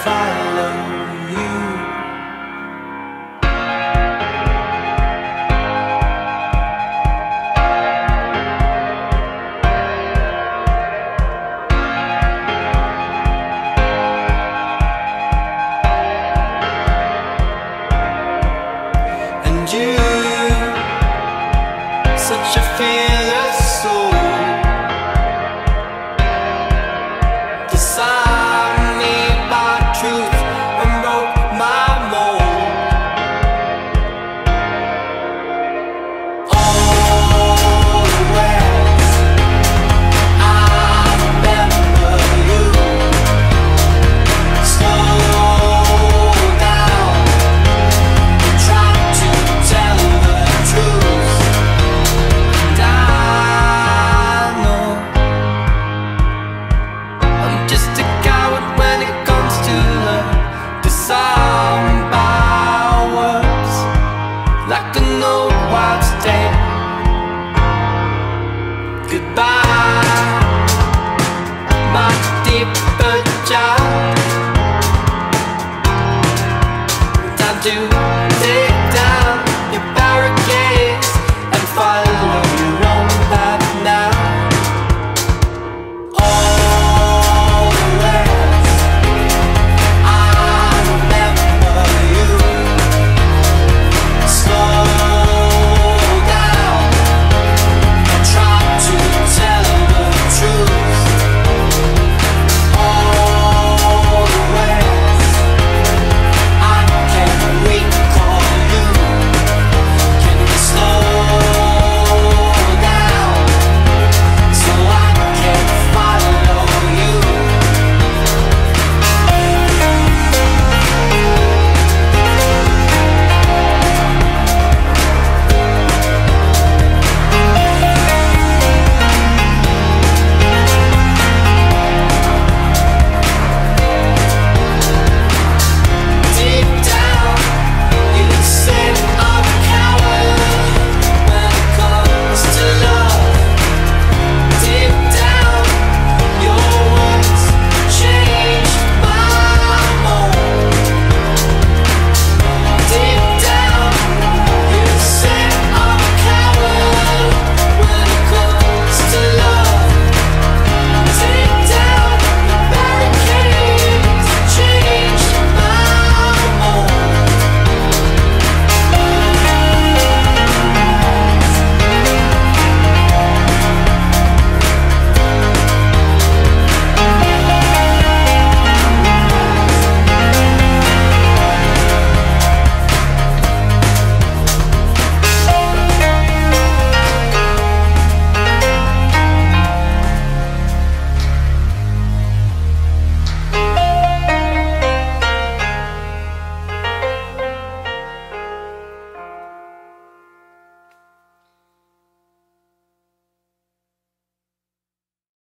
follow you. And you, such a fearless soul, disarmed me by truth and broke my mold. Always I remember you. Slow down, try to tell the truth. And I know I'm just a coward when it comes to love, disarmed by words, like an old wives' tale. Goodbye, my deeper child. Time to